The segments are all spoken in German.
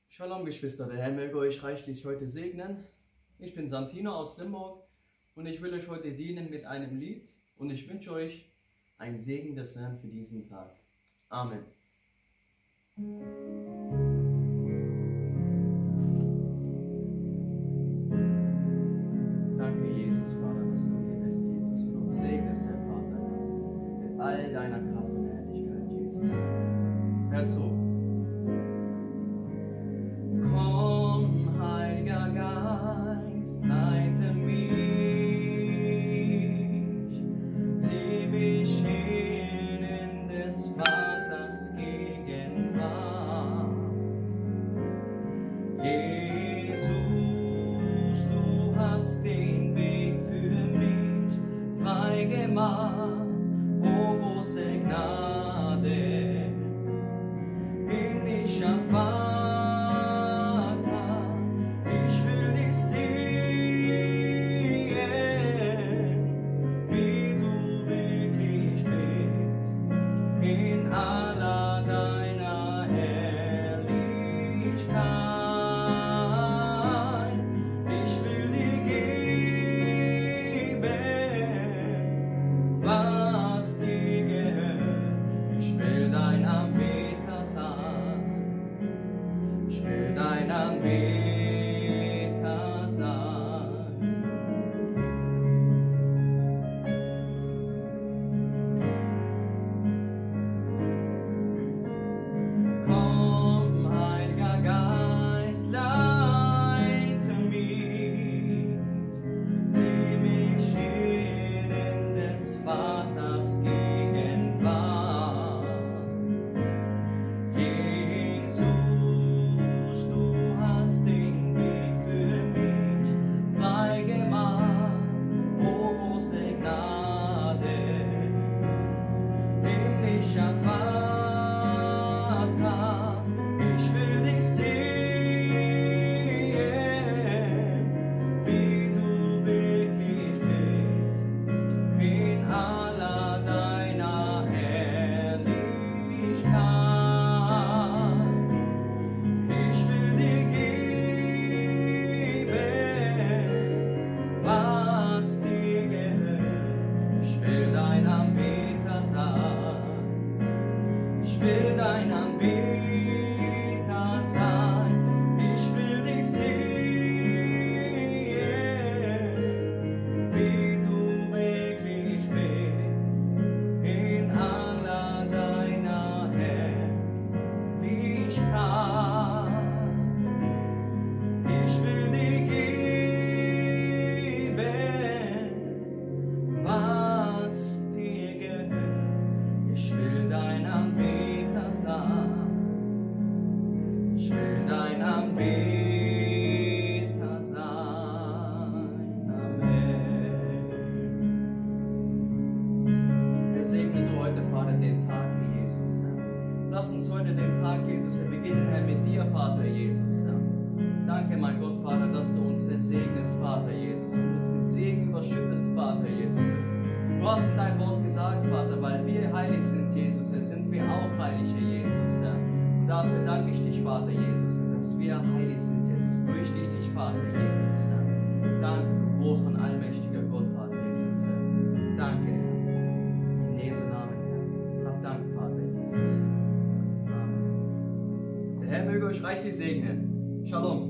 Shalom Geschwister, der Herr möge euch reichlich heute segnen. Ich bin Santino aus Limburg und ich will euch heute dienen mit einem Lied und ich wünsche euch einen Segen des Herrn für diesen Tag. Amen. Danke Jesus, Vater, dass du hier bist, Jesus, und uns segnest, Herr Vater, mit all deiner Kraft und Herrlichkeit, Jesus. Hör zu. Komm, Heiliger Geist, leite mich, zieh mich hin in des Vaters Gegenwart. Jesus, du hast den Weg für mich frei gemacht, o große Gnade, himmlischer Vater. Lass uns heute den Tag, Jesus, wir beginnen, Herr, mit dir, Vater Jesus, Herr. Danke, mein Gott, Vater, dass du uns segnest, Vater Jesus, und uns mit Segen überschüttest, Vater Jesus. Du hast in dein Wort gesagt, Vater, weil wir heilig sind, Jesus, Herr, sind wir auch heilig, Herr Jesus, Herr. Und dafür danke ich dich, Vater Jesus, Herr, dass wir heilig sind, Jesus, durch dich, Vater Jesus, Herr. Danke, du groß und allmächtiger Gott, Vater Jesus, Herr. Danke, Herr. In Jesu Namen, Herr. Hab Dank, Vater Jesus. Der Herr möge euch reichlich segnen. Shalom.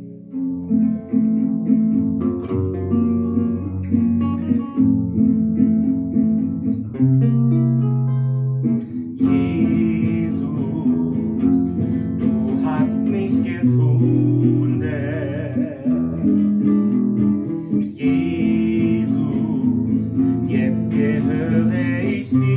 Jesus, du hast mich gefunden. Jesus, jetzt gehöre ich dir.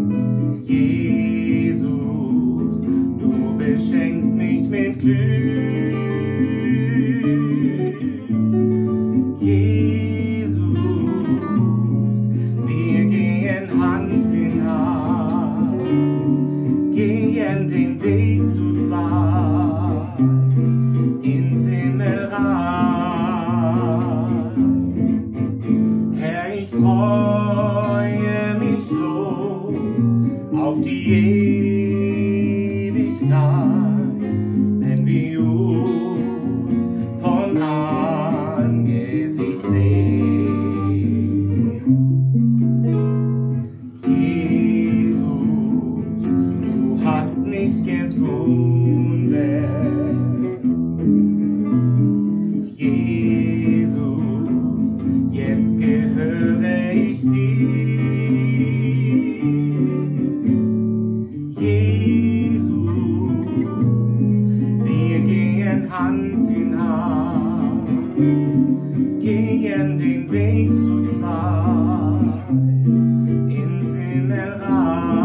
Schenkst mich mit Glück. Hand in Hand, gehen den Weg zu zweit ins Himmelreich.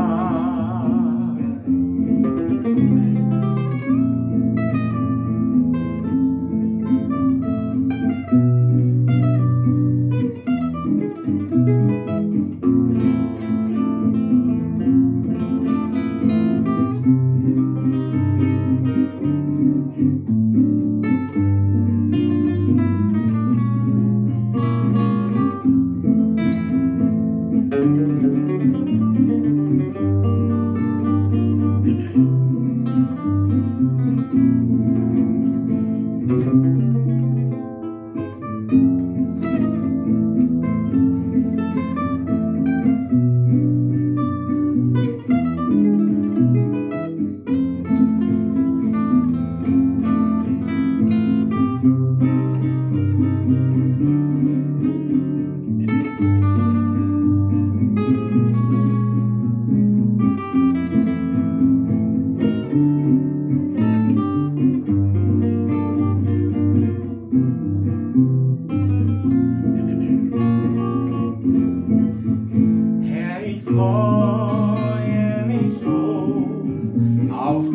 Freue mich schon auf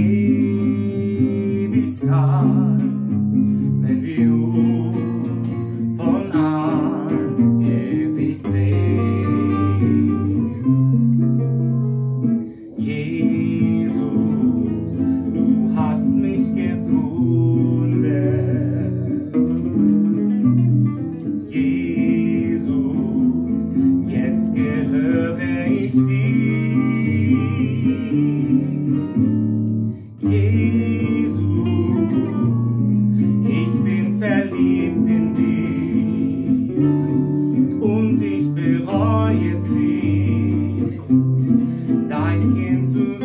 die Ewigkeit, wenn wir uns von Angesicht sehen. Jesus, du hast mich gefunden. Jesus, jetzt gehöre ich dir. Jesus, ich bin verliebt in dich und ich bereue es nicht, dein Kind zu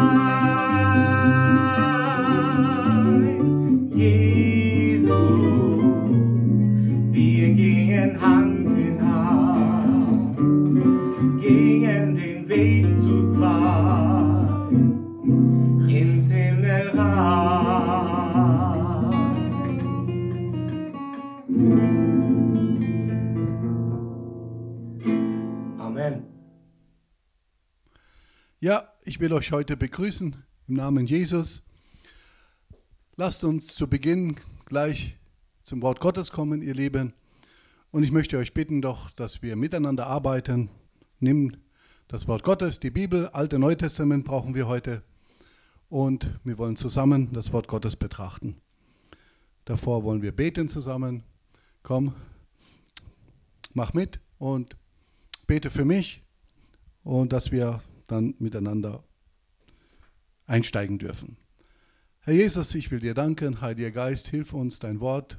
sein. Jesus, wir gehen Hand in Hand, gehen den Weg zu zweit ins Himmelreich. Amen. Ja, ich will euch heute begrüßen im Namen Jesus. Lasst uns zu Beginn gleich zum Wort Gottes kommen, ihr Lieben. Und ich möchte euch bitten doch, dass wir miteinander arbeiten. Nimm das Wort Gottes, die Bibel, Alte Neue Testament brauchen wir heute. Und wir wollen zusammen das Wort Gottes betrachten. Davor wollen wir beten zusammen. Komm, mach mit und bete für mich und dass wir dann miteinander einsteigen dürfen. Herr Jesus, ich will dir danken. Heiliger Geist, hilf uns, dein Wort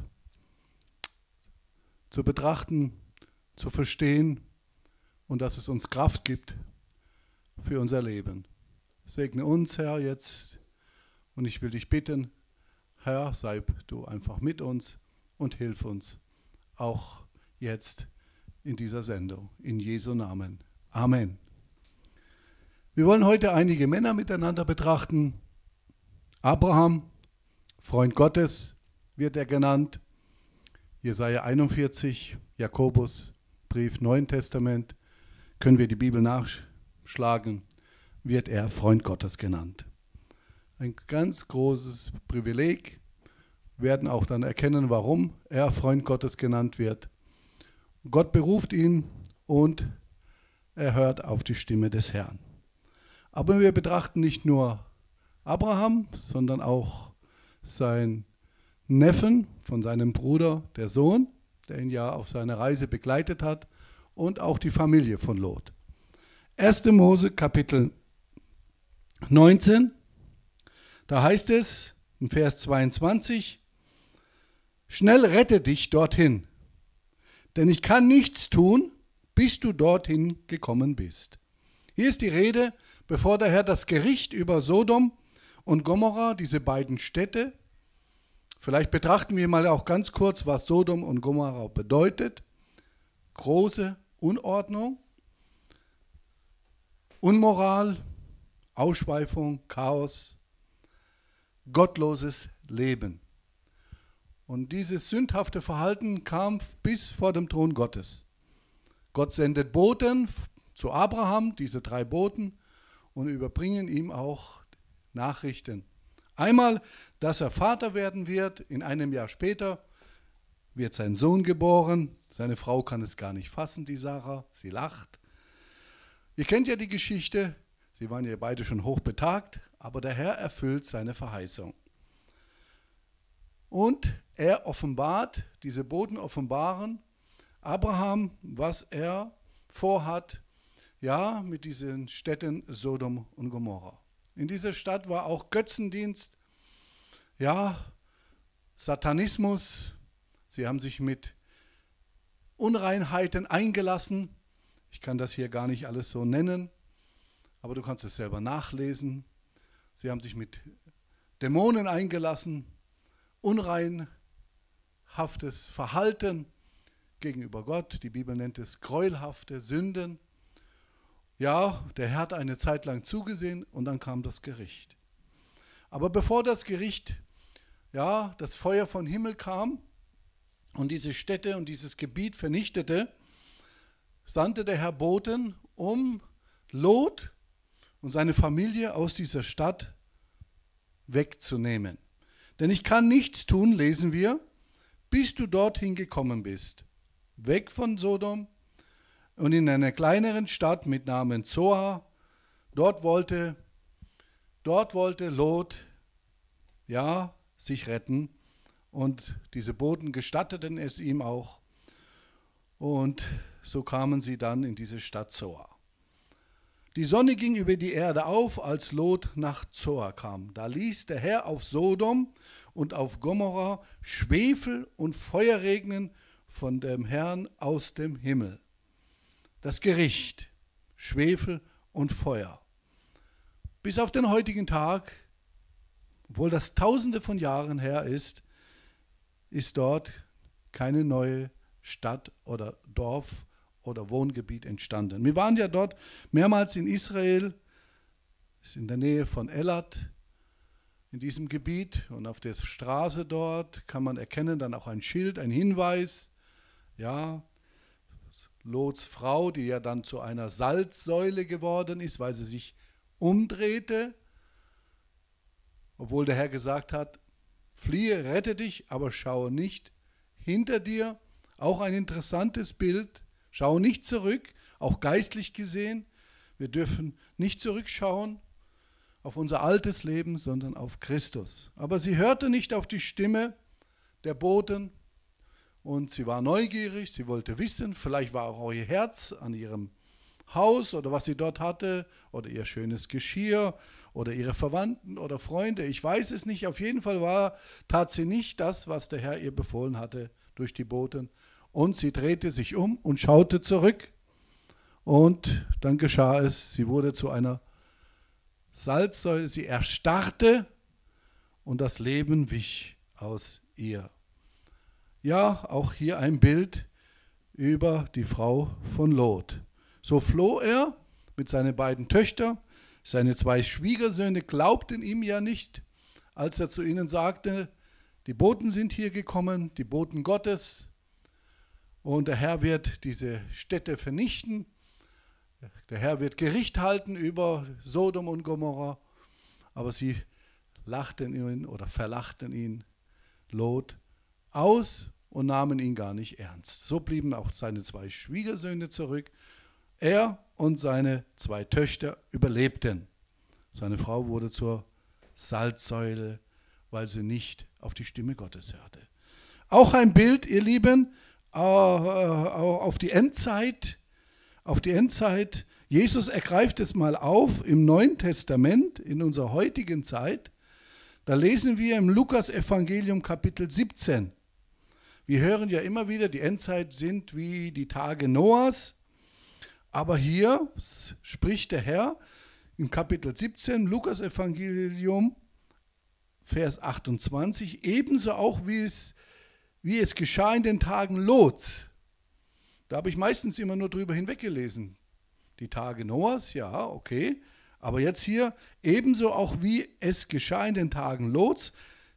zu betrachten, zu verstehen und dass es uns Kraft gibt für unser Leben. Segne uns, Herr, jetzt und ich will dich bitten, Herr, sei du einfach mit uns und hilf uns auch jetzt in dieser Sendung. In Jesu Namen. Amen. Wir wollen heute einige Männer miteinander betrachten. Abraham, Freund Gottes, wird er genannt. Jesaja 41, Jakobus, Brief, Neuen Testament, können wir die Bibel nachschlagen, wird er Freund Gottes genannt. Ein ganz großes Privileg, werden auch dann erkennen, warum er Freund Gottes genannt wird. Gott beruft ihn und er hört auf die Stimme des Herrn. Aber wir betrachten nicht nur Abraham, sondern auch seinen Neffen von seinem Bruder, der Sohn, der ihn ja auf seiner Reise begleitet hat, und auch die Familie von Lot. 1. Mose Kapitel 19, da heißt es in Vers 22, schnell rette dich dorthin, denn ich kann nichts tun, bis du dorthin gekommen bist. Hier ist die Rede, bevor der Herr das Gericht über Sodom und Gomorra, diese beiden Städte, vielleicht betrachten wir mal auch ganz kurz, was Sodom und Gomorra bedeutet. Große Unordnung, Unmoral, Ausschweifung, Chaos, gottloses Leben. Und dieses sündhafte Verhalten kam bis vor dem Thron Gottes. Gott sendet Boten zu Abraham, diese 3 Boten, und überbringen ihm auch Nachrichten. Einmal, dass er Vater werden wird, in einem Jahr später wird sein Sohn geboren. Seine Frau kann es gar nicht fassen, die Sarah, sie lacht. Ihr kennt ja die Geschichte, sie waren ja beide schon hochbetagt, aber der Herr erfüllt seine Verheißung. Und er offenbart, diese Boten offenbaren Abraham, was er vorhat, ja, mit diesen Städten Sodom und Gomorra. In dieser Stadt war auch Götzendienst, ja, Satanismus. Sie haben sich mit Unreinheiten eingelassen. Ich kann das hier gar nicht alles so nennen, aber du kannst es selber nachlesen. Sie haben sich mit Dämonen eingelassen, unreinhaftes Verhalten gegenüber Gott. Die Bibel nennt es gräuelhafte Sünden. Ja, der Herr hat eine Zeit lang zugesehen und dann kam das Gericht. Aber bevor das Gericht, ja, das Feuer vom Himmel kam und diese Städte und dieses Gebiet vernichtete, sandte der Herr Boten, um Lot und seine Familie aus dieser Stadt wegzunehmen. Denn ich kann nichts tun, lesen wir, bis du dorthin gekommen bist. Weg von Sodom und in einer kleineren Stadt mit Namen Zoar. Dort wollte Lot, ja, sich retten. Und diese Boten gestatteten es ihm auch. Und so kamen sie dann in diese Stadt Zoar. Die Sonne ging über die Erde auf, als Lot nach Zoar kam. Da ließ der Herr auf Sodom und auf Gomorra Schwefel und Feuer regnen von dem Herrn aus dem Himmel. Das Gericht, Schwefel und Feuer. Bis auf den heutigen Tag, obwohl das Tausende von Jahren her ist dort keine neue Stadt oder Dorf oder Wohngebiet entstanden. Wir waren ja dort mehrmals in Israel, ist in der Nähe von Elat, in diesem Gebiet, und auf der Straße dort kann man erkennen dann auch ein Schild, ein Hinweis, ja, Lots Frau, die ja dann zu einer Salzsäule geworden ist, weil sie sich umdrehte, obwohl der Herr gesagt hat, fliehe, rette dich, aber schaue nicht hinter dir. Auch ein interessantes Bild. Schau nicht zurück, auch geistlich gesehen. Wir dürfen nicht zurückschauen auf unser altes Leben, sondern auf Christus. Aber sie hörte nicht auf die Stimme der Boten und sie war neugierig, sie wollte wissen, vielleicht war auch ihr Herz an ihrem Haus oder was sie dort hatte oder ihr schönes Geschirr oder ihre Verwandten oder Freunde. Ich weiß es nicht, auf jeden Fall tat sie nicht das, was der Herr ihr befohlen hatte durch die Boten. Und sie drehte sich um und schaute zurück. Und dann geschah es, sie wurde zu einer Salzsäule, sie erstarrte und das Leben wich aus ihr. Ja, auch hier ein Bild über die Frau von Lot. So floh er mit seinen beiden Töchtern. Seine 2 Schwiegersöhne glaubten ihm ja nicht, als er zu ihnen sagte, die Boten sind hier gekommen, die Boten Gottes, und der Herr wird diese Städte vernichten. Der Herr wird Gericht halten über Sodom und Gomorra. Aber sie lachten ihn oder verlachten ihn, Lot, aus und nahmen ihn gar nicht ernst. So blieben auch seine 2 Schwiegersöhne zurück. Er und seine 2 Töchter überlebten. Seine Frau wurde zur Salzsäule, weil sie nicht auf die Stimme Gottes hörte. Auch ein Bild, ihr Lieben, auf die Endzeit. Auf die Endzeit. Jesus ergreift es mal auf im Neuen Testament, in unserer heutigen Zeit. Da lesen wir im Lukas-Evangelium Kapitel 17. Wir hören ja immer wieder, die Endzeit sind wie die Tage Noahs. Aber hier spricht der Herr im Kapitel 17, Lukas-Evangelium, Vers 28, ebenso auch wie es geschah in den Tagen Lots. Da habe ich meistens immer nur drüber hinweggelesen. Die Tage Noahs, ja, okay. Aber jetzt hier, ebenso auch wie es geschah in den Tagen Lots,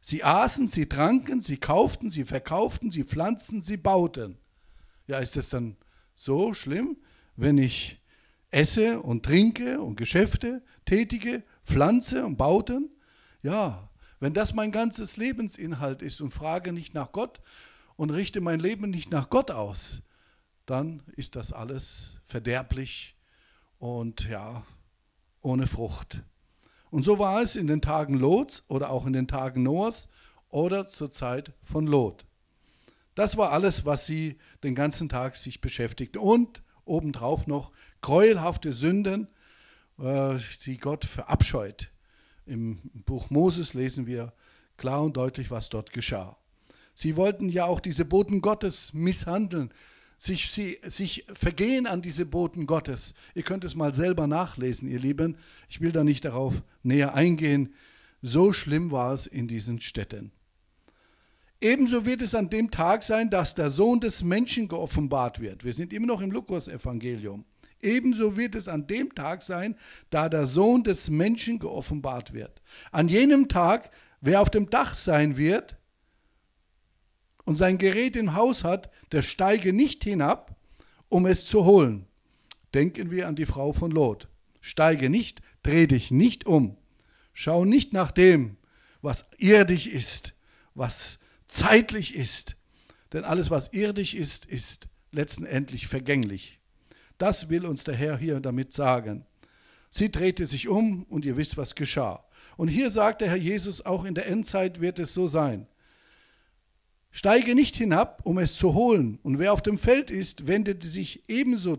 Sie aßen, sie tranken, sie kauften, sie verkauften, sie pflanzten, sie bauten. Ja, ist es dann so schlimm, wenn ich esse und trinke und Geschäfte tätige, pflanze und bauten? Ja, wenn das mein ganzes Lebensinhalt ist und frage nicht nach Gott und richte mein Leben nicht nach Gott aus, dann ist das alles verderblich und ja, ohne Frucht. Und so war es in den Tagen Lots oder auch in den Tagen Noahs oder zur Zeit von Lot. Das war alles, was sie den ganzen Tag sich beschäftigten. Und obendrauf noch gräuelhafte Sünden, die Gott verabscheut. Im Buch Moses lesen wir klar und deutlich, was dort geschah. Sie wollten ja auch diese Boten Gottes misshandeln, sich vergehen an diese Boten Gottes. Ihr könnt es mal selber nachlesen, ihr Lieben. Ich will da nicht darauf näher eingehen. So schlimm war es in diesen Städten. Ebenso wird es an dem Tag sein, dass der Sohn des Menschen geoffenbart wird. Wir sind immer noch im Lukas-Evangelium. Ebenso wird es an dem Tag sein, da der Sohn des Menschen geoffenbart wird. An jenem Tag, wer auf dem Dach sein wird und sein Gerät im Haus hat, der steige nicht hinab, um es zu holen. Denken wir an die Frau von Lot. Steige nicht, dreh dich nicht um. Schau nicht nach dem, was irdisch ist, was zeitlich ist. Denn alles, was irdisch ist, ist letztendlich vergänglich. Das will uns der Herr hier damit sagen. Sie drehte sich um und ihr wisst, was geschah. Und hier sagt der Herr Jesus, auch in der Endzeit wird es so sein. Steige nicht hinab, um es zu holen. Und wer auf dem Feld ist, wendet sich ebenso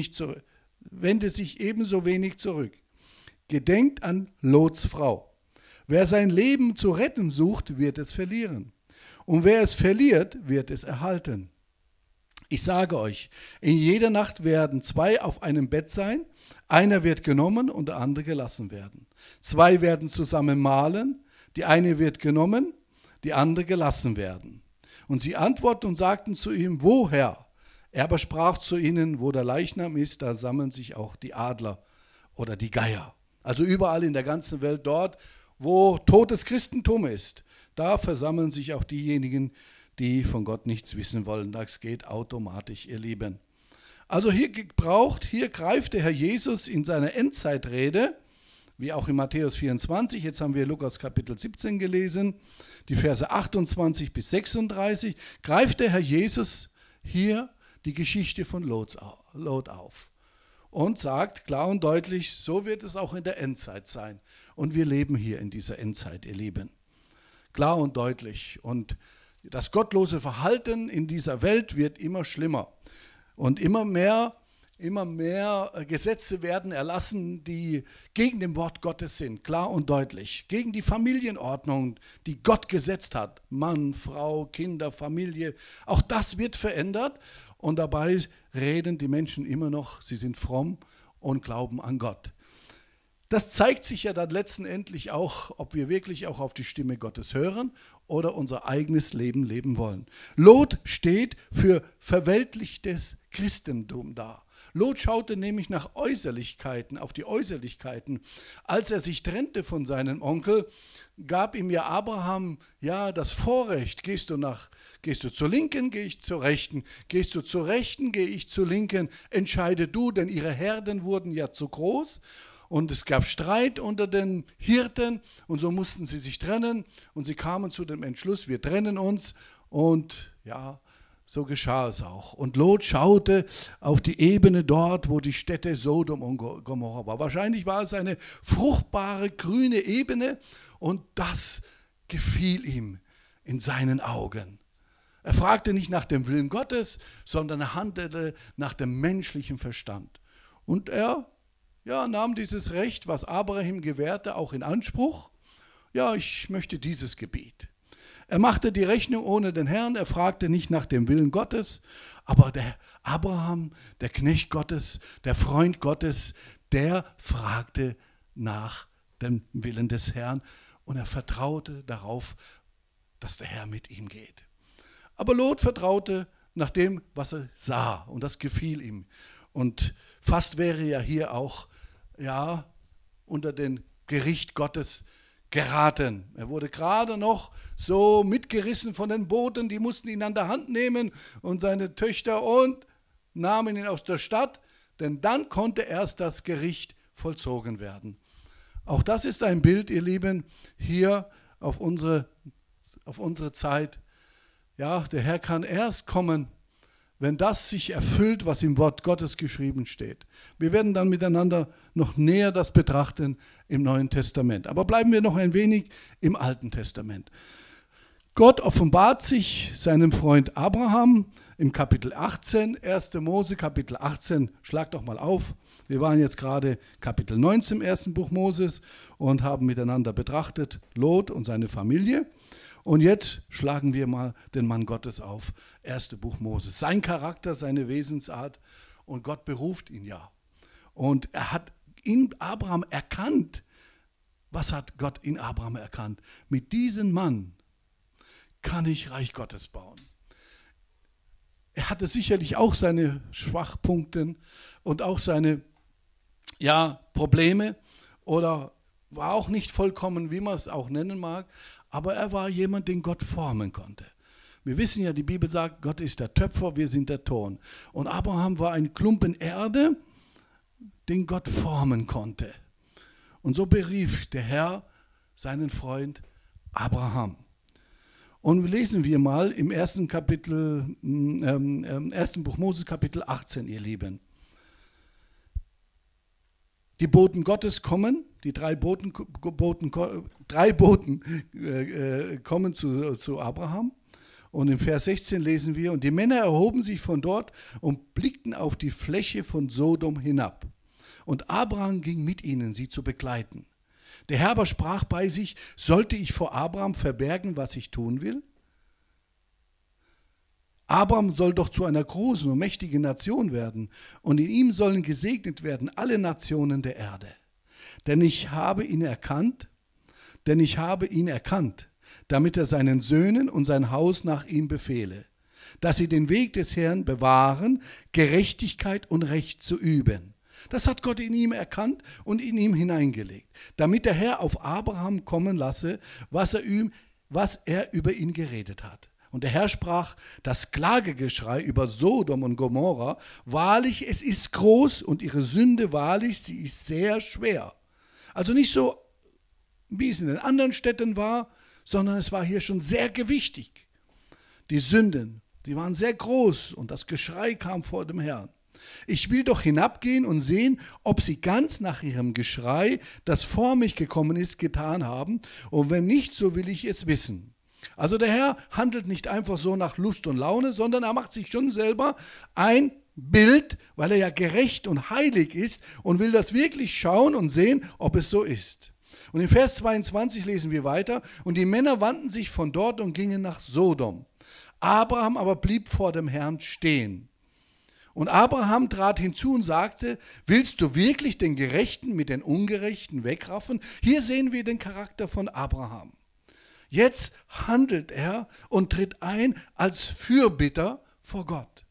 wenig zurück. Gedenkt an Lots Frau. Wer sein Leben zu retten sucht, wird es verlieren. Und wer es verliert, wird es erhalten. Ich sage euch, in jeder Nacht werden 2 auf einem Bett sein, einer wird genommen und der andere gelassen werden. 2 werden zusammen mahlen, die eine wird genommen, die andere gelassen werden. Und sie antworteten und sagten zu ihm, wo, Herr? Er aber sprach zu ihnen, wo der Leichnam ist, da sammeln sich auch die Adler oder die Geier. Also überall in der ganzen Welt, dort, wo totes Christentum ist, da versammeln sich auch diejenigen, die von Gott nichts wissen wollen. Das geht automatisch, ihr Lieben. Also hier greift der Herr Jesus in seiner Endzeitrede, wie auch in Matthäus 24, jetzt haben wir Lukas Kapitel 17 gelesen, die Verse 28 bis 36, greift der Herr Jesus hier die Geschichte von Lot auf und sagt klar und deutlich, so wird es auch in der Endzeit sein. Und wir leben hier in dieser Endzeit, ihr Lieben. Klar und deutlich. Und das gottlose Verhalten in dieser Welt wird immer schlimmer. Und immer mehr Gesetze werden erlassen, die gegen dem Wort Gottes sind, klar und deutlich. Gegen die Familienordnung, die Gott gesetzt hat. Mann, Frau, Kinder, Familie. Auch das wird verändert. Und dabei reden die Menschen immer noch, sie sind fromm und glauben an Gott. Das zeigt sich ja dann letztendlich auch, ob wir wirklich auch auf die Stimme Gottes hören oder unser eigenes Leben leben wollen. Lot steht für verweltlichtes Christentum da. Lot schaute nämlich nach Äußerlichkeiten, auf die Äußerlichkeiten. Als er sich trennte von seinem Onkel, gab ihm ja Abraham das Vorrecht. Gehst du zur Linken, gehe ich zur Rechten. Gehst du zur Rechten, gehe ich zur Linken. Entscheide du, denn ihre Herden wurden ja zu groß. Und es gab Streit unter den Hirten und so mussten sie sich trennen und sie kamen zu dem Entschluss, wir trennen uns und so geschah es auch. Und Lot schaute auf die Ebene dort, wo die Städte Sodom und Gomorra war. Wahrscheinlich war es eine fruchtbare, grüne Ebene und das gefiel ihm in seinen Augen. Er fragte nicht nach dem Willen Gottes, sondern er handelte nach dem menschlichen Verstand. Und er nahm dieses Recht, was Abraham gewährte, auch in Anspruch. Ja, ich möchte dieses Gebiet. Er machte die Rechnung ohne den Herrn, er fragte nicht nach dem Willen Gottes, aber der Abraham, der Knecht Gottes, der Freund Gottes, der fragte nach dem Willen des Herrn und er vertraute darauf, dass der Herr mit ihm geht. Aber Lot vertraute nach dem, was er sah und das gefiel ihm. Und fast wäre ja hier auch unter dem Gericht Gottes geraten. Er wurde gerade noch so mitgerissen von den Boten, die mussten ihn an der Hand nehmen und seine Töchter und nahmen ihn aus der Stadt, denn dann konnte erst das Gericht vollzogen werden. Auch das ist ein Bild, ihr Lieben, hier auf unsere Zeit. Ja, der Herr kann erst kommen, wenn das sich erfüllt, was im Wort Gottes geschrieben steht. Wir werden dann miteinander noch näher das betrachten im Neuen Testament. Aber bleiben wir noch ein wenig im Alten Testament. Gott offenbart sich seinem Freund Abraham im Kapitel 18, 1. Mose, Kapitel 18. Schlag doch mal auf. Wir waren jetzt gerade Kapitel 19 im ersten Buch Moses und haben miteinander betrachtet Lot und seine Familie. Und jetzt schlagen wir mal den Mann Gottes auf, 1. Buch Moses. Sein Charakter, seine Wesensart, und Gott beruft ihn ja. Und er hat in Abraham erkannt. Was hat Gott in Abraham erkannt? Mit diesem Mann kann ich Reich Gottes bauen. Er hatte sicherlich auch seine Schwachpunkte und auch seine Probleme oder war auch nicht vollkommen, wie man es auch nennen mag, aber er war jemand, den Gott formen konnte. Wir wissen ja, die Bibel sagt, Gott ist der Töpfer, wir sind der Ton. Und Abraham war ein Klumpen Erde, den Gott formen konnte. Und so berief der Herr seinen Freund Abraham. Und lesen wir mal im ersten Buch Mose, Kapitel 18, ihr Lieben. Die Boten Gottes kommen, die drei Boten kommen zu Abraham. Und im Vers 16 lesen wir, und die Männer erhoben sich von dort und blickten auf die Fläche von Sodom hinab. Und Abraham ging mit ihnen, sie zu begleiten. Der Herr aber sprach bei sich, sollte ich vor Abraham verbergen, was ich tun will? Abraham soll doch zu einer großen und mächtigen Nation werden, und in ihm sollen gesegnet werden alle Nationen der Erde. Denn ich habe ihn erkannt, damit er seinen Söhnen und sein Haus nach ihm befehle, dass sie den Weg des Herrn bewahren, Gerechtigkeit und Recht zu üben. Das hat Gott in ihm erkannt und in ihm hineingelegt, damit der Herr auf Abraham kommen lasse, was er über ihn geredet hat. Und der Herr sprach, das Klagegeschrei über Sodom und Gomorra, wahrlich, es ist groß, und ihre Sünde, wahrlich, sie ist sehr schwer. Also nicht so, wie es in den anderen Städten war, sondern es war hier schon sehr gewichtig. Die Sünden, die waren sehr groß und das Geschrei kam vor dem Herrn. Ich will doch hinabgehen und sehen, ob sie ganz nach ihrem Geschrei, das vor mich gekommen ist, getan haben. Und wenn nicht, so will ich es wissen. Also der Herr handelt nicht einfach so nach Lust und Laune, sondern er macht sich schon selber ein Bild, weil er ja gerecht und heilig ist und will das wirklich schauen und sehen, ob es so ist. Und in Vers 22 lesen wir weiter, und die Männer wandten sich von dort und gingen nach Sodom. Abraham aber blieb vor dem Herrn stehen. Und Abraham trat hinzu und sagte, willst du wirklich den Gerechten mit den Ungerechten wegraffen? Hier sehen wir den Charakter von Abraham. Jetzt handelt er und tritt ein als Fürbitter vor Gott.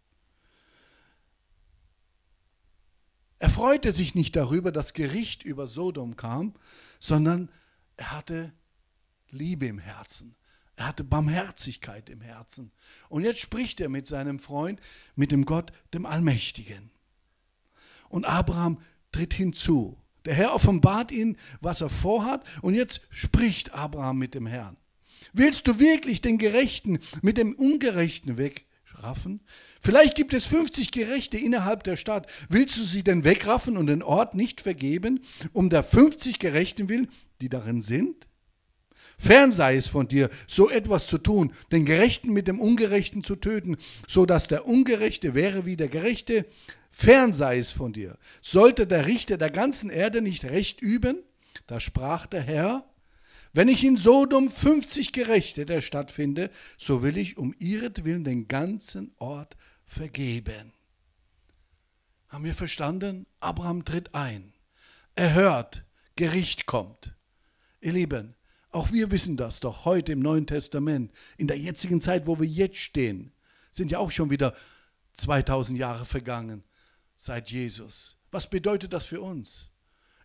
Er freute sich nicht darüber, dass Gericht über Sodom kam, sondern er hatte Liebe im Herzen. Er hatte Barmherzigkeit im Herzen. Und jetzt spricht er mit seinem Freund, mit dem Gott, dem Allmächtigen. Und Abraham tritt hinzu. Der Herr offenbart ihm, was er vorhat, und jetzt spricht Abraham mit dem Herrn. Willst du wirklich den Gerechten mit dem Ungerechten wegraffen? Vielleicht gibt es 50 Gerechte innerhalb der Stadt. Willst du sie denn wegraffen und den Ort nicht vergeben, um der 50 Gerechten willen, die darin sind? Fern sei es von dir, so etwas zu tun, den Gerechten mit dem Ungerechten zu töten, so dass der Ungerechte wäre wie der Gerechte. Fern sei es von dir. Sollte der Richter der ganzen Erde nicht Recht üben? Da sprach der Herr, wenn ich in Sodom 50 Gerechte der Stadt finde, so will ich um ihretwillen den ganzen Ort vergeben. Haben wir verstanden? Abraham tritt ein. Er hört, Gericht kommt. Ihr Lieben, auch wir wissen das doch heute im Neuen Testament, in der jetzigen Zeit, wo wir jetzt stehen, sind ja auch schon wieder 2000 Jahre vergangen seit Jesus. Was bedeutet das für uns?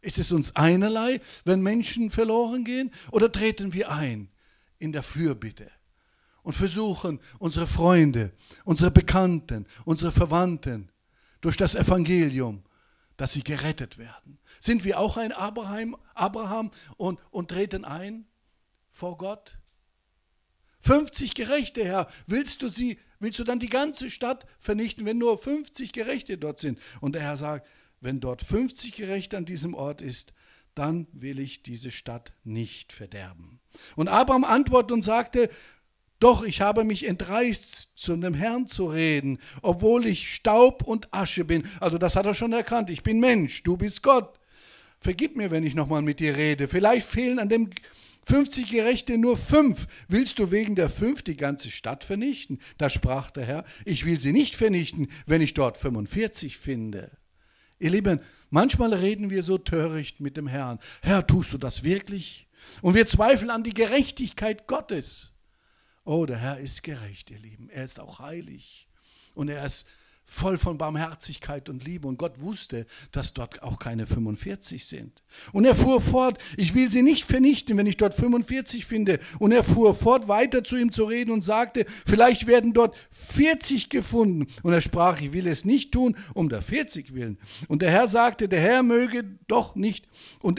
Ist es uns einerlei, wenn Menschen verloren gehen, oder treten wir ein in der Fürbitte und versuchen, unsere Freunde, unsere Bekannten, unsere Verwandten durch das Evangelium, dass sie gerettet werden? Sind wir auch ein Abraham und treten ein vor Gott? 50 Gerechte, Herr, willst du dann die ganze Stadt vernichten, wenn nur 50 Gerechte dort sind? Und der Herr sagt, wenn dort 50 Gerechte an diesem Ort ist, dann will ich diese Stadt nicht verderben. Und Abraham antwortete und sagte, doch, ich habe mich entdreist, zu dem Herrn zu reden, obwohl ich Staub und Asche bin. Also das hat er schon erkannt, ich bin Mensch, du bist Gott. Vergib mir, wenn ich nochmal mit dir rede. Vielleicht fehlen an dem 50 Gerechte nur 5. Willst du wegen der 5 die ganze Stadt vernichten? Da sprach der Herr, ich will sie nicht vernichten, wenn ich dort 45 finde. Ihr Lieben, manchmal reden wir so töricht mit dem Herrn. Herr, tust du das wirklich? Und wir zweifeln an die Gerechtigkeit Gottes. Oh, der Herr ist gerecht, ihr Lieben. Er ist auch heilig. Und er ist voll von Barmherzigkeit und Liebe. Und Gott wusste, dass dort auch keine 45 sind. Und er fuhr fort, ich will sie nicht vernichten, wenn ich dort 45 finde. Und er fuhr fort, weiter zu ihm zu reden und sagte, vielleicht werden dort 40 gefunden. Und er sprach, ich will es nicht tun, um der 40 willen. Und der Herr sagte, der Herr möge doch nicht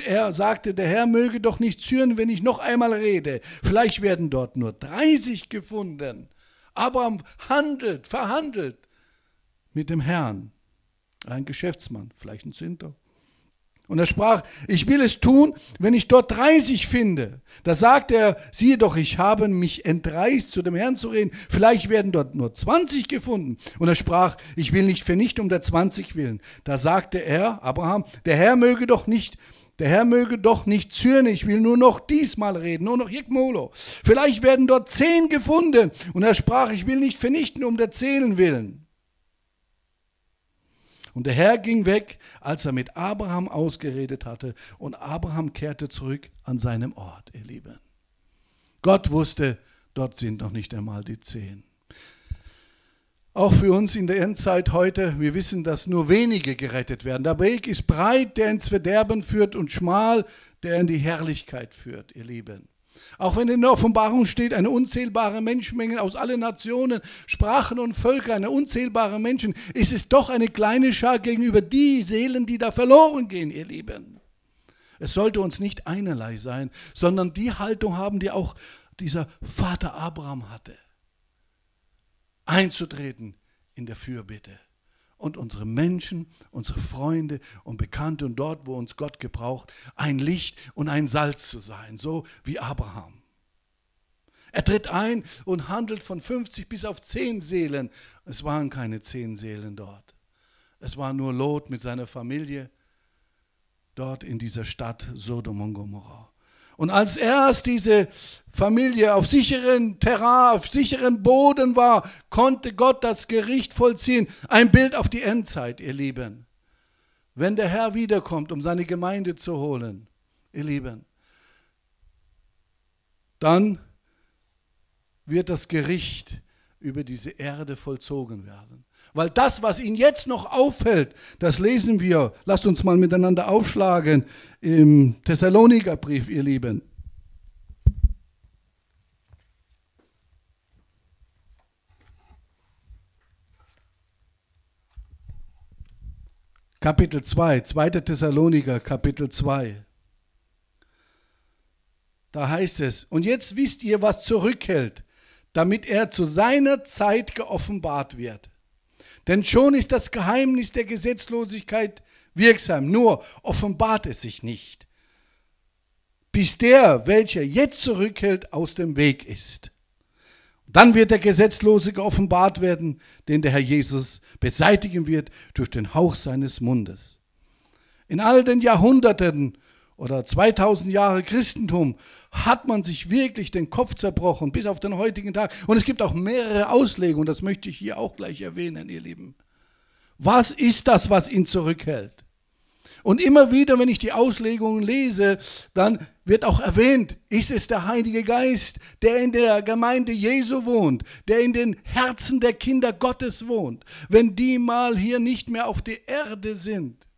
zürnen, wenn ich noch einmal rede. Vielleicht werden dort nur 30 gefunden. Abraham verhandelt mit dem Herrn, ein Geschäftsmann, vielleicht ein Sünder. Und er sprach, ich will es tun, wenn ich dort 30 finde. Da sagte er, siehe doch, ich habe mich entdreist, zu dem Herrn zu reden. Vielleicht werden dort nur 20 gefunden. Und er sprach, ich will nicht vernichten um der 20 willen. Da sagte er, Abraham, der Herr möge doch nicht zürnen, ich will nur noch diesmal reden, nur noch Jekmolo. Vielleicht werden dort 10 gefunden. Und er sprach, ich will nicht vernichten um der 10 willen. Und der Herr ging weg, als er mit Abraham ausgeredet hatte, und Abraham kehrte zurück an seinem Ort, ihr Lieben. Gott wusste, dort sind noch nicht einmal die 10. Auch für uns in der Endzeit heute, wir wissen, dass nur wenige gerettet werden. Der Weg ist breit, der ins Verderben führt, und schmal, der in die Herrlichkeit führt, ihr Lieben. Auch wenn in der Offenbarung steht, eine unzählbare Menschenmenge aus allen Nationen, Sprachen und Völker, eine unzählbare Menschen, ist es doch eine kleine Schar gegenüber die Seelen, die da verloren gehen, ihr Lieben. Es sollte uns nicht einerlei sein, sondern die Haltung haben, die auch dieser Vater Abraham hatte. Einzutreten in der Fürbitte. Und unsere Menschen, unsere Freunde und Bekannte und dort, wo uns Gott gebraucht, ein Licht und ein Salz zu sein, so wie Abraham. Er tritt ein und handelt von 50 bis auf 10 Seelen. Es waren keine 10 Seelen dort. Es war nur Lot mit seiner Familie dort in dieser Stadt Sodom und Gomorra. Und als erst diese Familie auf sicheren Terrain, auf sicheren Boden war, konnte Gott das Gericht vollziehen. Ein Bild auf die Endzeit, ihr Lieben. Wenn der Herr wiederkommt, um seine Gemeinde zu holen, ihr Lieben, dann wird das Gericht über diese Erde vollzogen werden. Weil das, was ihn jetzt noch auffällt, das lesen wir, lasst uns mal miteinander aufschlagen, im Thessalonikerbrief, ihr Lieben. Kapitel 2, 2. Thessaloniker, Kapitel 2. Da heißt es, und jetzt wisst ihr, was zurückhält, damit er zu seiner Zeit geoffenbart wird. Denn schon ist das Geheimnis der Gesetzlosigkeit wirksam, nur offenbart es sich nicht, bis der, welcher jetzt zurückhält, aus dem Weg ist. Dann wird der Gesetzlose geoffenbart werden, den der Herr Jesus beseitigen wird durch den Hauch seines Mundes. In all den Jahrhunderten oder 2000 Jahre Christentum hat man sich wirklich den Kopf zerbrochen, bis auf den heutigen Tag. Und es gibt auch mehrere Auslegungen, das möchte ich hier auch gleich erwähnen, ihr Lieben. Was ist das, was ihn zurückhält? Und immer wieder, wenn ich die Auslegungen lese, dann wird auch erwähnt, ist es der Heilige Geist, der in der Gemeinde Jesu wohnt, der in den Herzen der Kinder Gottes wohnt. Wenn die mal hier nicht mehr auf der Erde sind,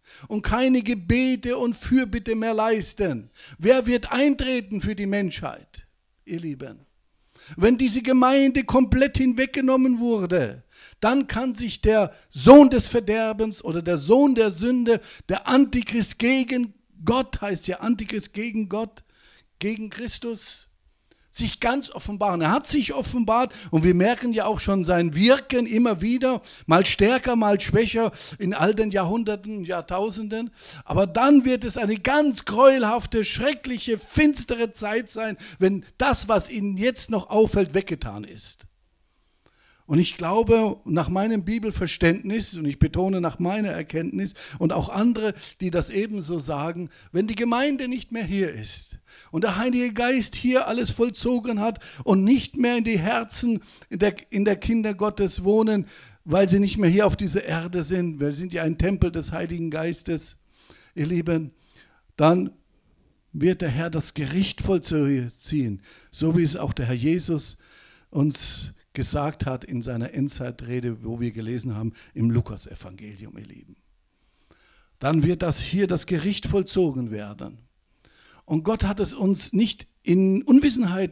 und keine Gebete und Fürbitte mehr leisten. Wer wird eintreten für die Menschheit, ihr Lieben? Wenn diese Gemeinde komplett hinweggenommen wurde, dann kann sich der Sohn des Verderbens oder der Sohn der Sünde, der Antichrist gegen Gott, heißt ja Antichrist gegen Gott, gegen Christus, sich ganz offenbaren. Er hat sich offenbart und wir merken ja auch schon sein Wirken immer wieder, mal stärker, mal schwächer in all den Jahrhunderten, Jahrtausenden. Aber dann wird es eine ganz gräuelhafte, schreckliche, finstere Zeit sein, wenn das, was ihnen jetzt noch auffällt, weggetan ist. Und ich glaube, nach meinem Bibelverständnis, und ich betone nach meiner Erkenntnis und auch andere, die das ebenso sagen, wenn die Gemeinde nicht mehr hier ist und der Heilige Geist hier alles vollzogen hat und nicht mehr in die Herzen in der Kinder Gottes wohnen, weil sie nicht mehr hier auf dieser Erde sind, wir sind ja ein Tempel des Heiligen Geistes, ihr Lieben, dann wird der Herr das Gericht vollziehen, so wie es auch der Herr Jesus uns gesagt hat in seiner Endzeitrede, wo wir gelesen haben, im Lukas-Evangelium, ihr Lieben. Dann wird das Gericht vollzogen werden. Und Gott hat es uns nicht in Unwissenheit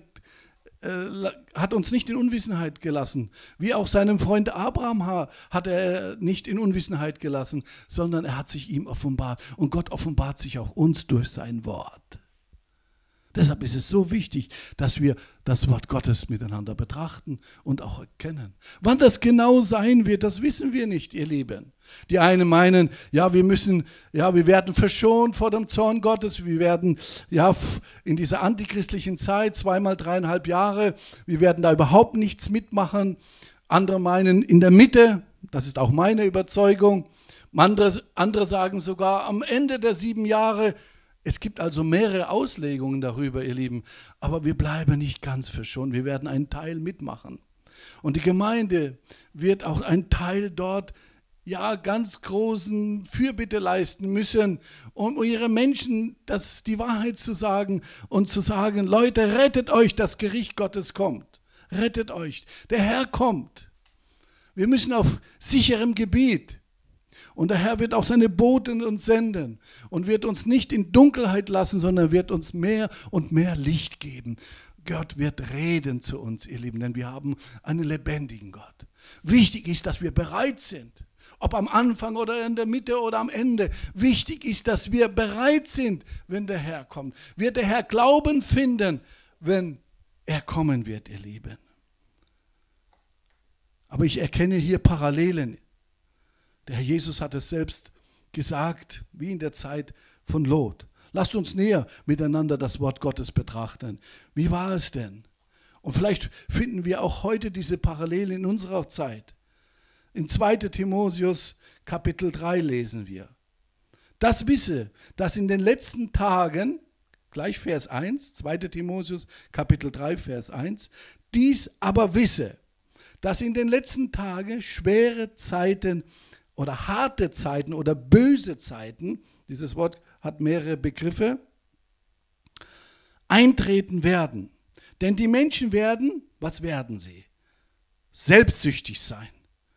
gelassen, wie auch seinem Freund Abraham hat er nicht in Unwissenheit gelassen, sondern er hat sich ihm offenbart. Und Gott offenbart sich auch uns durch sein Wort. Deshalb ist es so wichtig, dass wir das Wort Gottes miteinander betrachten und auch erkennen. Wann das genau sein wird, das wissen wir nicht, ihr Lieben. Die einen meinen, wir werden verschont vor dem Zorn Gottes, wir werden in dieser antichristlichen Zeit, 3,5 Jahre, wir werden da überhaupt nichts mitmachen. Andere meinen in der Mitte, das ist auch meine Überzeugung. Andere sagen sogar am Ende der 7 Jahre. Es gibt also mehrere Auslegungen darüber, ihr Lieben, aber wir bleiben nicht ganz verschont, wir werden einen Teil mitmachen. Und die Gemeinde wird auch einen Teil dort, ganz großen Fürbitte leisten müssen, um ihre Menschen die Wahrheit zu sagen und zu sagen, Leute, rettet euch, das Gericht Gottes kommt. Rettet euch, der Herr kommt. Wir müssen auf sicherem Gebiet. Und der Herr wird auch seine Boten uns senden und wird uns nicht in Dunkelheit lassen, sondern wird uns mehr und mehr Licht geben. Gott wird reden zu uns, ihr Lieben, denn wir haben einen lebendigen Gott. Wichtig ist, dass wir bereit sind, ob am Anfang oder in der Mitte oder am Ende. Wichtig ist, dass wir bereit sind, wenn der Herr kommt. Wird der Herr Glauben finden, wenn er kommen wird, ihr Lieben. Aber ich erkenne hier Parallelen. Der Herr Jesus hat es selbst gesagt, wie in der Zeit von Lot. Lasst uns näher miteinander das Wort Gottes betrachten. Wie war es denn? Und vielleicht finden wir auch heute diese Parallelen in unserer Zeit. In 2. Timotheus Kapitel 3 lesen wir. Das wisse, dass in den letzten Tagen, gleich Vers 1, 2. Timotheus Kapitel 3, Vers 1, dies aber wisse, dass in den letzten Tagen schwere Zeiten oder harte Zeiten oder böse Zeiten, dieses Wort hat mehrere Begriffe, eintreten werden. Denn die Menschen werden, was werden sie? Selbstsüchtig sein.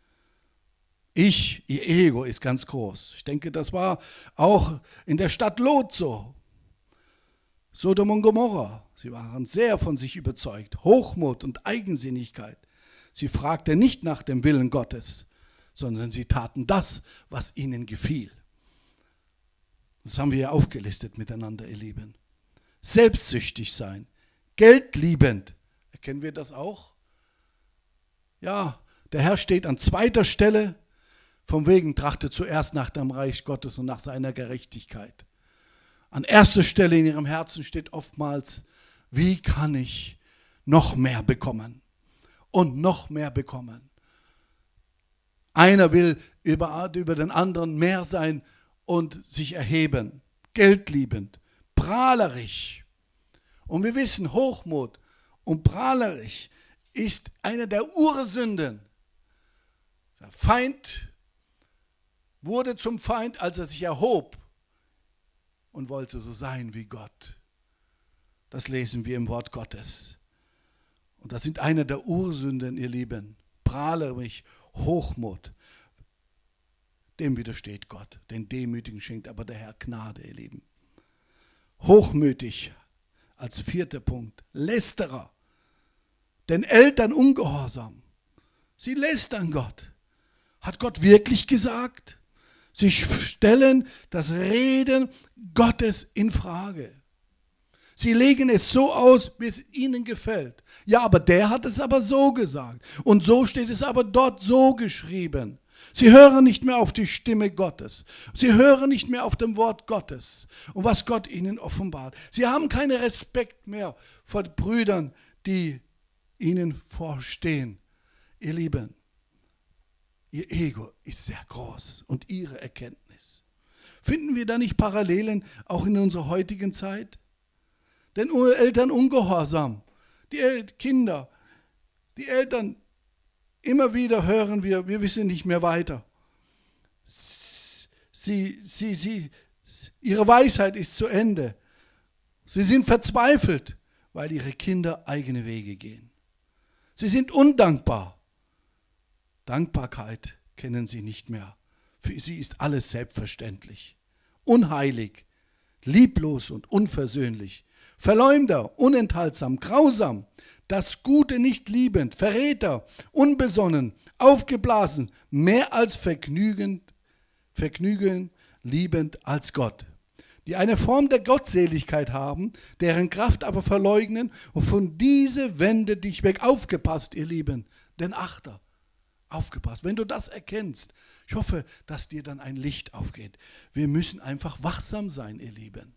Ihr Ego ist ganz groß. Ich denke, das war auch in der Stadt Lot so. Sodom und Gomorra, sie waren sehr von sich überzeugt. Hochmut und Eigensinnigkeit. Sie fragten nicht nach dem Willen Gottes, sondern sie taten das, was ihnen gefiel. Das haben wir ja aufgelistet miteinander, ihr Lieben. Selbstsüchtig sein, geldliebend. Erkennen wir das auch? Ja, der Herr steht an 2. Stelle, vom wegen trachte zuerst nach dem Reich Gottes und nach seiner Gerechtigkeit. An 1. Stelle in ihrem Herzen steht oftmals, wie kann ich noch mehr bekommen und noch mehr bekommen. Einer will über den anderen mehr sein und sich erheben, geldliebend, prahlerisch. Und wir wissen, Hochmut und prahlerisch ist eine der Ursünden. Der Feind wurde zum Feind, als er sich erhob und wollte so sein wie Gott. Das lesen wir im Wort Gottes. Und das sind eine der Ursünden, ihr Lieben, prahlerisch, Hochmut. dem widersteht Gott. Den Demütigen schenkt aber der Herr Gnade, ihr Lieben. Hochmütig als 4. Punkt. Lästerer. Den Eltern ungehorsam. Sie lästern Gott. Hat Gott wirklich gesagt? Sie stellen das Reden Gottes in Frage. Sie legen es so aus, wie es ihnen gefällt. Ja, aber der hat es aber so gesagt. Und so steht es aber dort so geschrieben. Sie hören nicht mehr auf die Stimme Gottes. Sie hören nicht mehr auf dem Wort Gottes und was Gott ihnen offenbart. Sie haben keinen Respekt mehr vor Brüdern, die ihnen vorstehen. Ihr Lieben, ihr Ego ist sehr groß und ihre Erkenntnis. Finden wir da nicht Parallelen auch in unserer heutigen Zeit? Denn Eltern ungehorsam, die Kinder, die Eltern, immer wieder hören wir wissen nicht mehr weiter. Ihre Weisheit ist zu Ende. Sie sind verzweifelt, weil ihre Kinder eigene Wege gehen. Sie sind undankbar. Dankbarkeit kennen sie nicht mehr. Für sie ist alles selbstverständlich. Unheilig, lieblos und unversöhnlich. Verleumder, unenthaltsam, grausam, das Gute nicht liebend, Verräter, unbesonnen, aufgeblasen, mehr als Vergnügen liebend als Gott, die eine Form der Gottseligkeit haben, deren Kraft aber verleugnen, und von diese wende dich weg. Aufgepasst, ihr Lieben, denn Achter, aufgepasst. Wenn du das erkennst, ich hoffe, dass dir dann ein Licht aufgeht. Wir müssen einfach wachsam sein, ihr Lieben.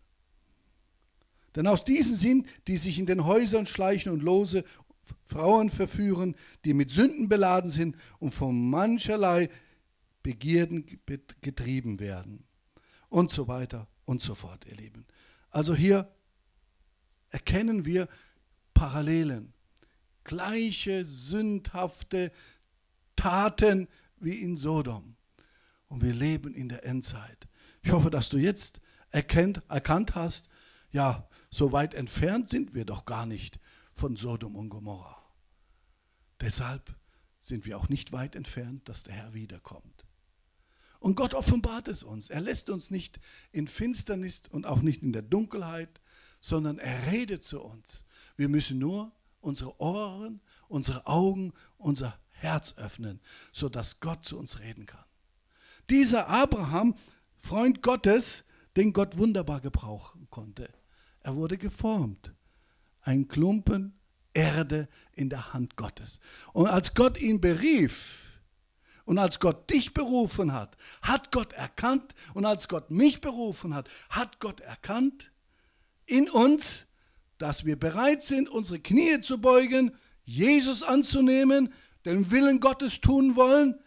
Denn aus diesen sind, die sich in den Häusern schleichen und lose Frauen verführen, die mit Sünden beladen sind und von mancherlei Begierden getrieben werden. Und so weiter und so fort, ihr Lieben. Also hier erkennen wir Parallelen. Gleiche sündhafte Taten wie in Sodom. Und wir leben in der Endzeit. Ich hoffe, dass du jetzt erkannt hast, ja, so weit entfernt sind wir doch gar nicht von Sodom und Gomorra. Deshalb sind wir auch nicht weit entfernt, dass der Herr wiederkommt. Und Gott offenbart es uns. Er lässt uns nicht in Finsternis und auch nicht in der Dunkelheit, sondern er redet zu uns. Wir müssen nur unsere Ohren, unsere Augen, unser Herz öffnen, sodass Gott zu uns reden kann. Dieser Abraham, Freund Gottes, den Gott wunderbar gebrauchen konnte. Er wurde geformt. Ein Klumpen Erde in der Hand Gottes. Und als Gott ihn berief und als Gott dich berufen hat, hat Gott erkannt, und als Gott mich berufen hat, hat Gott erkannt in uns, dass wir bereit sind, unsere Knie zu beugen, Jesus anzunehmen, den Willen Gottes tun wollen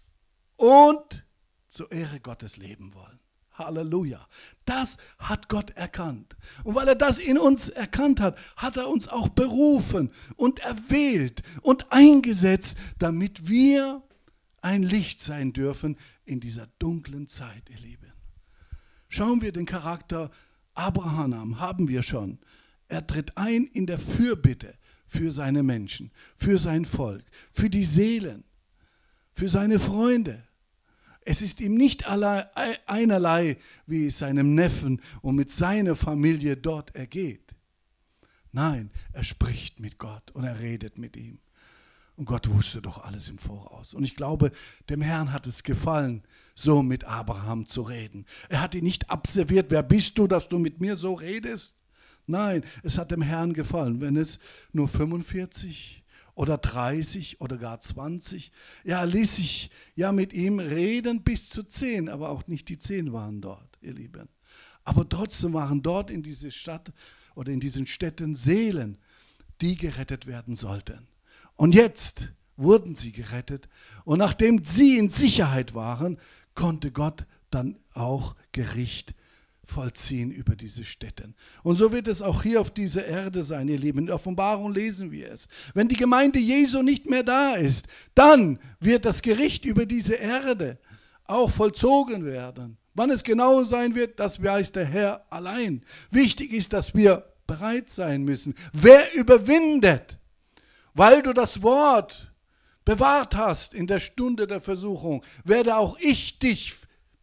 und zur Ehre Gottes leben wollen. Halleluja. Das hat Gott erkannt. Und weil er das in uns erkannt hat, hat er uns auch berufen und erwählt und eingesetzt, damit wir ein Licht sein dürfen in dieser dunklen Zeit, ihr Lieben. Schauen wir den Charakter Abraham an, haben wir schon. Er tritt ein in der Fürbitte für seine Menschen, für sein Volk, für die Seelen, für seine Freunde. Es ist ihm nicht einerlei, wie es seinem Neffen und mit seiner Familie dort ergeht. Nein, er spricht mit Gott und er redet mit ihm. Und Gott wusste doch alles im Voraus. Und ich glaube, dem Herrn hat es gefallen, so mit Abraham zu reden. Er hat ihn nicht observiert, wer bist du, dass du mit mir so redest? Nein, es hat dem Herrn gefallen, wenn es nur 45 oder 30 oder gar 20. Ja, ließ sich ja mit ihm reden bis zu 10, aber auch nicht die 10 waren dort, ihr Lieben. Aber trotzdem waren dort in dieser Stadt oder in diesen Städten Seelen, die gerettet werden sollten. Und jetzt wurden sie gerettet, und nachdem sie in Sicherheit waren, konnte Gott dann auch Gericht vollziehen über diese Städte. Und so wird es auch hier auf dieser Erde sein, ihr Lieben. In der Offenbarung lesen wir es. Wenn die Gemeinde Jesu nicht mehr da ist, dann wird das Gericht über diese Erde auch vollzogen werden. Wann es genau sein wird, das weiß der Herr allein. Wichtig ist, dass wir bereit sein müssen. Wer überwindet, weil du das Wort bewahrt hast in der Stunde der Versuchung, werde auch ich dich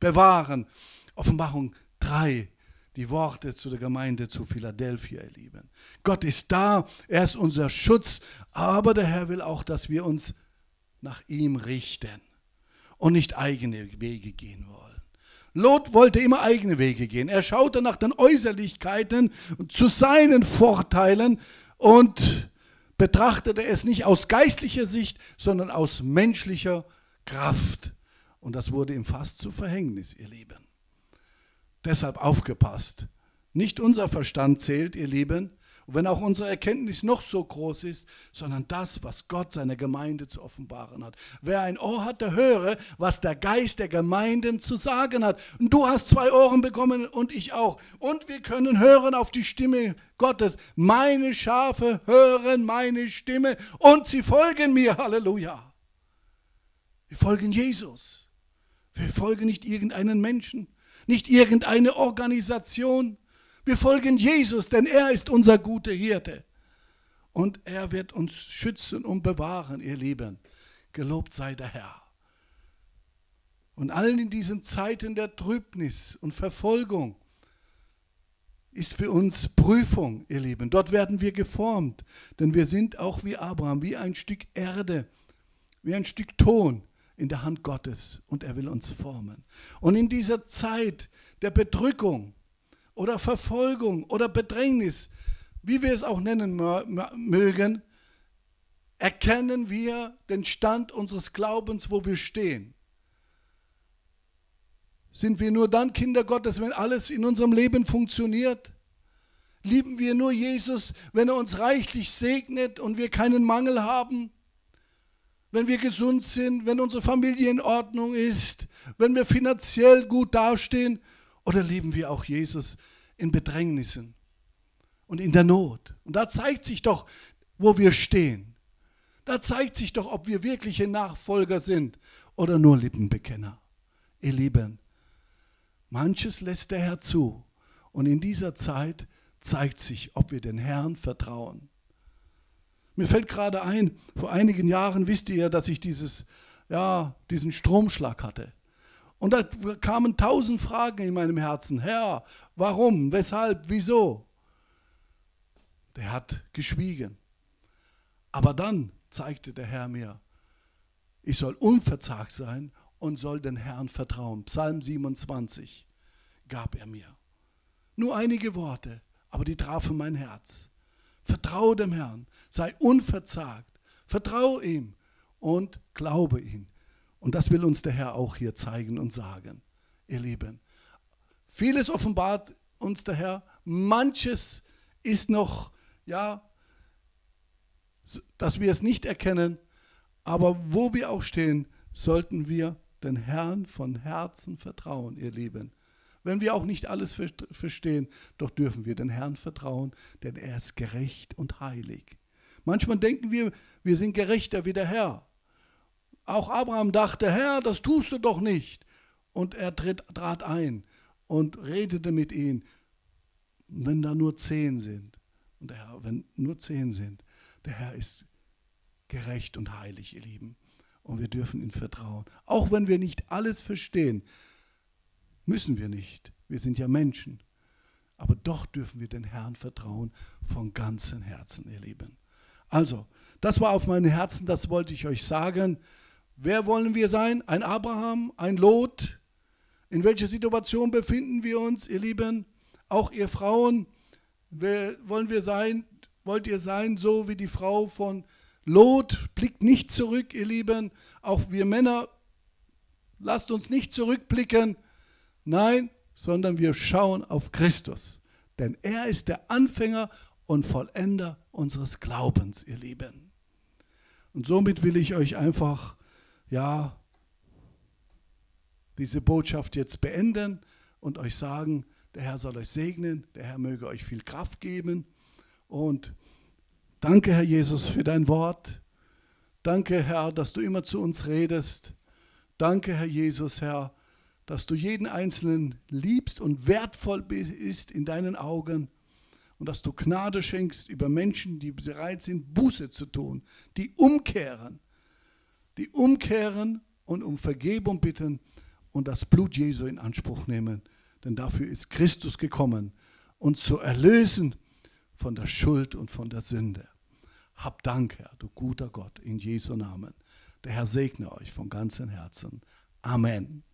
bewahren. Offenbarung 3, die Worte zu der Gemeinde zu Philadelphia, ihr Lieben. Gott ist da, er ist unser Schutz, aber der Herr will auch, dass wir uns nach ihm richten und nicht eigene Wege gehen wollen. Lot wollte immer eigene Wege gehen. Er schaute nach den Äußerlichkeiten zu seinen Vorteilen und betrachtete es nicht aus geistlicher Sicht, sondern aus menschlicher Kraft. Und das wurde ihm fast zu Verhängnis, ihr Lieben. Deshalb aufgepasst. Nicht unser Verstand zählt, ihr Lieben, und wenn auch unsere Erkenntnis noch so groß ist, sondern das, was Gott seiner Gemeinde zu offenbaren hat. Wer ein Ohr hat, der höre, was der Geist der Gemeinden zu sagen hat. Und du hast 2 Ohren bekommen und ich auch. Und wir können hören auf die Stimme Gottes. Meine Schafe hören meine Stimme und sie folgen mir. Halleluja. Wir folgen Jesus. Wir folgen nicht irgendeinen Menschen, nicht irgendeine Organisation. Wir folgen Jesus, denn er ist unser guter Hirte. Und er wird uns schützen und bewahren, ihr Lieben. Gelobt sei der Herr. Und allen in diesen Zeiten der Trübnis und Verfolgung ist für uns Prüfung, ihr Lieben. Dort werden wir geformt, denn wir sind auch wie Abraham, wie ein Stück Erde, wie ein Stück Ton in der Hand Gottes. Und er will uns formen. Und in dieser Zeit der Bedrückung, oder Verfolgung oder Bedrängnis, wie wir es auch nennen mögen, erkennen wir den Stand unseres Glaubens, wo wir stehen. Sind wir nur dann Kinder Gottes, wenn alles in unserem Leben funktioniert? Lieben wir nur Jesus, wenn er uns reichlich segnet und wir keinen Mangel haben? Wenn wir gesund sind, wenn unsere Familie in Ordnung ist, wenn wir finanziell gut dastehen? Oder lieben wir auch Jesus in Bedrängnissen und in der Not? Und da zeigt sich doch, wo wir stehen. Da zeigt sich doch, ob wir wirkliche Nachfolger sind oder nur Lippenbekenner. Ihr Lieben, manches lässt der Herr zu. Und in dieser Zeit zeigt sich, ob wir den Herrn vertrauen. Mir fällt gerade ein, vor einigen Jahren wisst ihr ja, dass ich diesen Stromschlag hatte. Und da kamen 1000 Fragen in meinem Herzen. Herr, warum, weshalb, wieso? Der hat geschwiegen. Aber dann zeigte der Herr mir, ich soll unverzagt sein und soll den Herrn vertrauen. Psalm 27 gab er mir. Nur einige Worte, aber die trafen mein Herz. Vertraue dem Herrn, sei unverzagt, vertraue ihm und glaube ihm. Und das will uns der Herr auch hier zeigen und sagen, ihr Lieben. Vieles offenbart uns der Herr, manches ist noch, dass wir es nicht erkennen, aber wo wir auch stehen, sollten wir den Herrn von Herzen vertrauen, ihr Lieben. Wenn wir auch nicht alles verstehen, doch dürfen wir den Herrn vertrauen, denn er ist gerecht und heilig. Manchmal denken wir, wir sind gerechter wie der Herr. Auch Abraham dachte, Herr, das tust du doch nicht. Und er trat ein und redete mit ihm, wenn da nur 10 sind. Und der Herr, wenn nur 10 sind, der Herr ist gerecht und heilig, ihr Lieben. Und wir dürfen ihm vertrauen. Auch wenn wir nicht alles verstehen, müssen wir nicht. Wir sind ja Menschen. Aber doch dürfen wir den Herrn vertrauen von ganzem Herzen, ihr Lieben. Also, das war auf meinem Herzen, das wollte ich euch sagen. Wer wollen wir sein? Ein Abraham, ein Lot? In welcher Situation befinden wir uns, ihr Lieben? Auch ihr Frauen, wollt ihr sein, so wie die Frau von Lot? Blickt nicht zurück, ihr Lieben. Auch wir Männer, lasst uns nicht zurückblicken. Nein, sondern wir schauen auf Christus. Denn er ist der Anfänger und Vollender unseres Glaubens, ihr Lieben. Und somit will ich euch einfach diese Botschaft jetzt beenden und euch sagen, der Herr soll euch segnen, der Herr möge euch viel Kraft geben. Und danke, Herr Jesus, für dein Wort. Danke, Herr, dass du immer zu uns redest. Danke, Herr Jesus, Herr, dass du jeden Einzelnen liebst und wertvoll bist in deinen Augen. Und dass du Gnade schenkst über Menschen, die bereit sind, Buße zu tun, die umkehren und um Vergebung bitten und das Blut Jesu in Anspruch nehmen. Denn dafür ist Christus gekommen, uns zu erlösen von der Schuld und von der Sünde. Hab Dank, Herr, du guter Gott, in Jesu Namen. Der Herr segne euch von ganzem Herzen. Amen.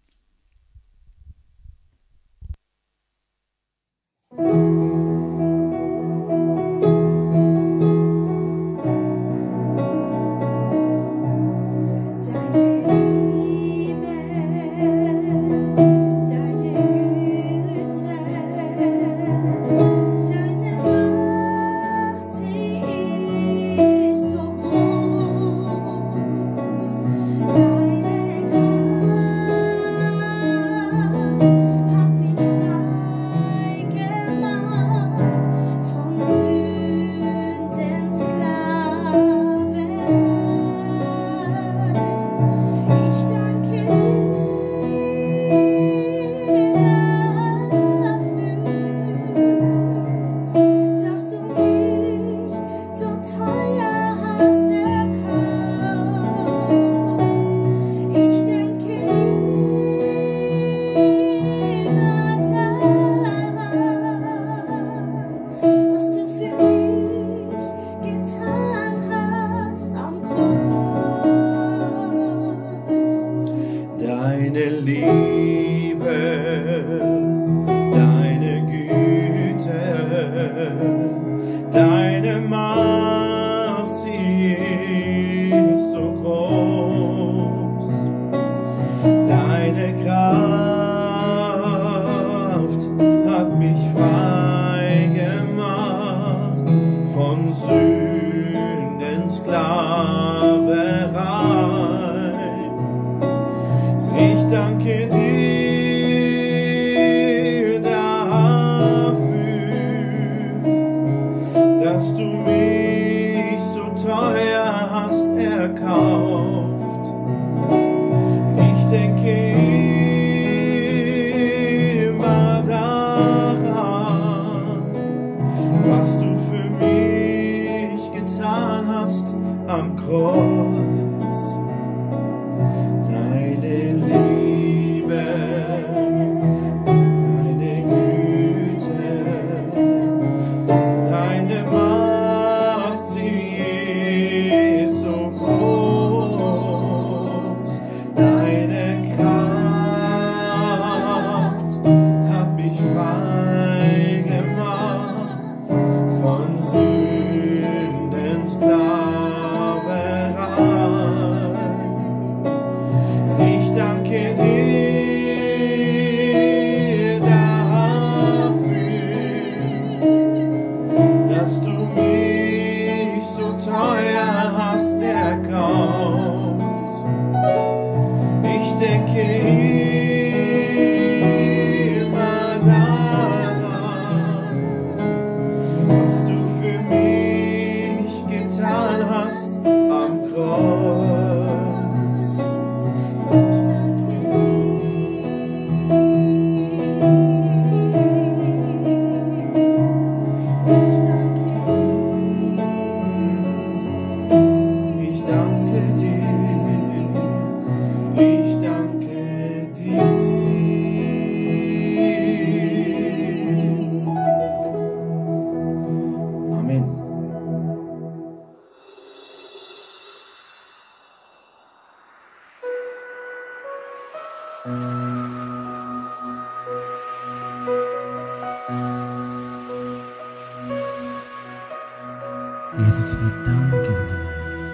Jesus, wir danken dir.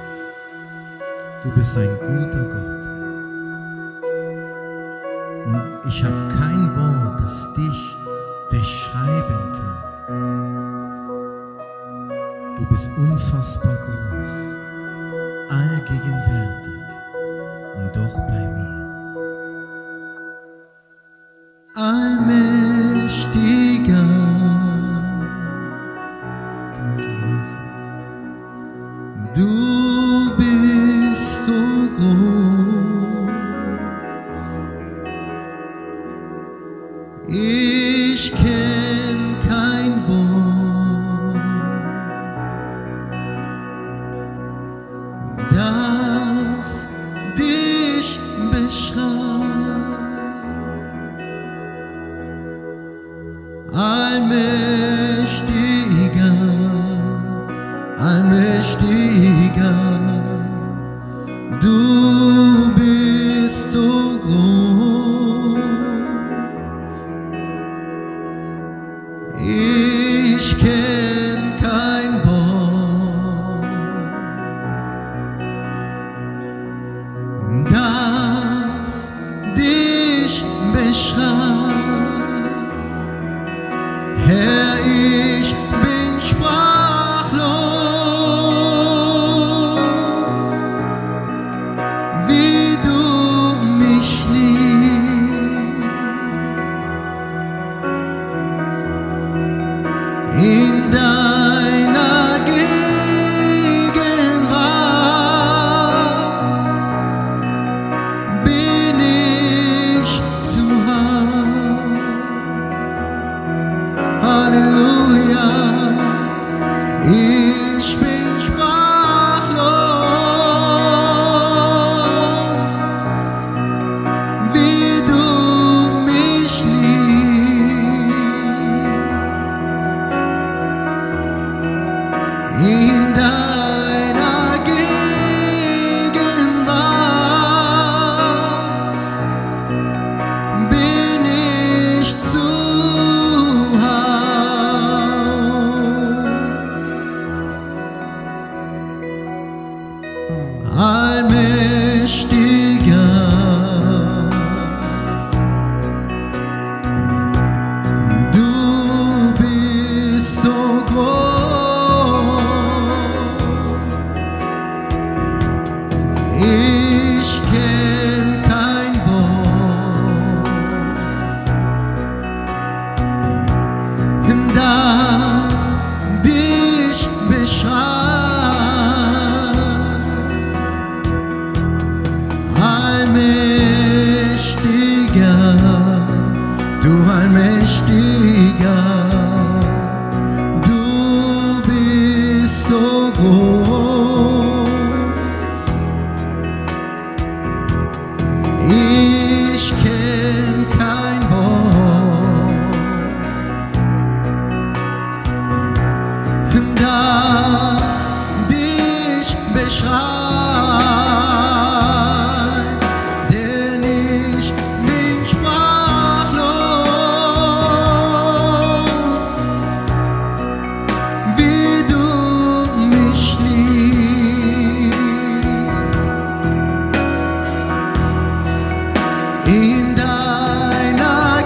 Du bist ein guter Gott. Und ich habe kein Wort, das dich beschreiben kann. Du bist unfassbar groß, allgegenwärtig und doch bei mir. Allmächtiger. Danke, Jesus. Du bist so groß. Ich kenn kein Wort, das dich beschreibt. Allmächtiger, du Allmächtiger, du bist so groß. Ich kenn kein Wort, das dich beschreibt, denn ich bin sprachlos, wie du mich liebst. In deiner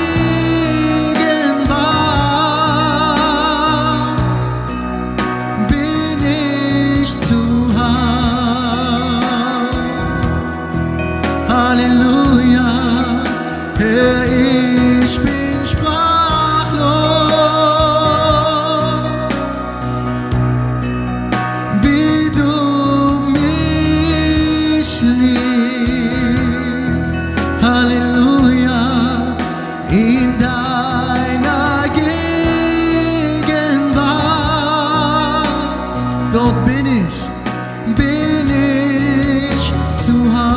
Gegenwart bin ich zu Haus. Halleluja, Herr, ich bin sprachlos, wie du mich liebst. Halleluja, in deiner Gegenwart, dort bin ich zu Hause.